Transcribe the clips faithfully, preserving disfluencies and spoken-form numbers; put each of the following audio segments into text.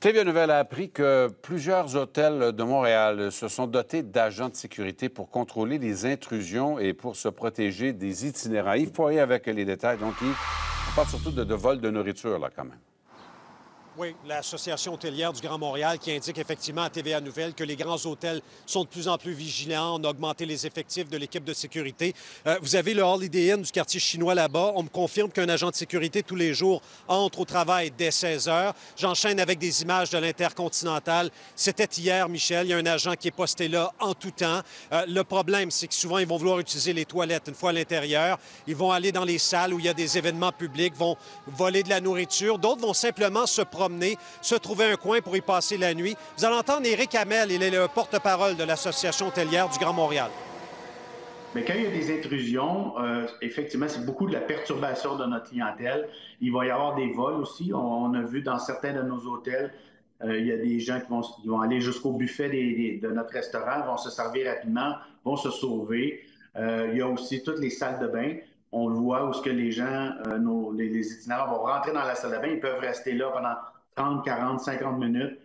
T V A Nouvelles a appris que plusieurs hôtels de Montréal se sont dotés d'agents de sécurité pour contrôler les intrusions et pour se protéger des itinérants. Yves Poirier avec les détails. Donc, Yves, on parle surtout de, de vol de nourriture, là, quand même. Oui, l'Association hôtelière du Grand Montréal qui indique effectivement à T V A Nouvelles que les grands hôtels sont de plus en plus vigilants. On a augmenté les effectifs de l'équipe de sécurité. Euh, vous avez le Holiday Inn du quartier chinois là-bas. On me confirme qu'un agent de sécurité tous les jours entre au travail dès seize heures. J'enchaîne avec des images de l'Intercontinental. C'était hier, Michel. Il y a un agent qui est posté là en tout temps. Euh, le problème, c'est que souvent, ils vont vouloir utiliser les toilettes une fois à l'intérieur. Ils vont aller dans les salles où il y a des événements publics, vont voler de la nourriture. D'autres vont simplement se promener, se trouver un coin pour y passer la nuit. Vous allez entendre Éric Hamel, il est le porte-parole de l'Association hôtelière du Grand Montréal. Mais quand il y a des intrusions, euh, effectivement, c'est beaucoup de la perturbation de notre clientèle. Il va y avoir des vols aussi. On, on a vu dans certains de nos hôtels, euh, il y a des gens qui vont, qui vont aller jusqu'au buffet des, des, de notre restaurant, vont se servir rapidement, vont se sauver. Euh, il y a aussi toutes les salles de bain. On le voit où ce que les gens, euh, nos, les, les itinérants vont rentrer dans la salle de bain, ils peuvent rester là pendant trente, quarante, cinquante minutes.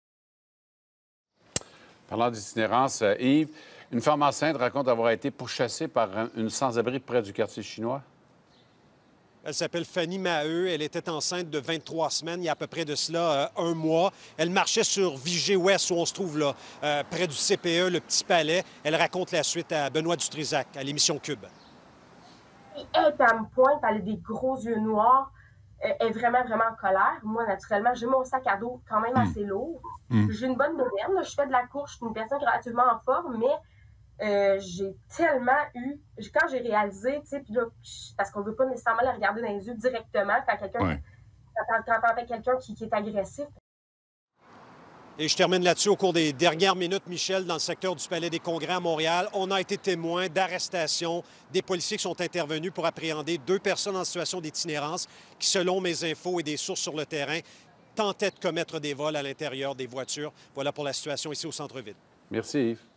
Parlant d'itinérance, euh, Yves, une femme enceinte raconte avoir été pourchassée par une sans-abri près du quartier chinois. Elle s'appelle Fanny Maheu. Elle était enceinte de vingt-trois semaines, il y a à peu près de cela euh, un mois. Elle marchait sur Vigée-Ouest, où on se trouve là, euh, près du C P E, le Petit Palais. Elle raconte la suite à Benoît Dutrisac, à l'émission Cube. Elle, elle me pointe, elle a des gros yeux noirs. Elle est vraiment, vraiment en colère. Moi, naturellement, j'ai mon sac à dos quand même assez lourd. Mm. J'ai une bonne nouvelle. Là. Je fais de la course, je suis une personne relativement en forme, mais euh, j'ai tellement eu... Quand j'ai réalisé, tu sais, puis là, parce qu'on ne veut pas nécessairement la regarder dans les yeux directement quand quelqu'un ouais. quand, quand t'entends quelqu'un qui, qui est agressif. Et je termine là-dessus. Au cours des dernières minutes, Michel, dans le secteur du Palais des Congrès à Montréal, on a été témoin d'arrestations des policiers qui sont intervenus pour appréhender deux personnes en situation d'itinérance qui, selon mes infos et des sources sur le terrain, tentaient de commettre des vols à l'intérieur des voitures. Voilà pour la situation ici au centre-ville. Merci, Yves.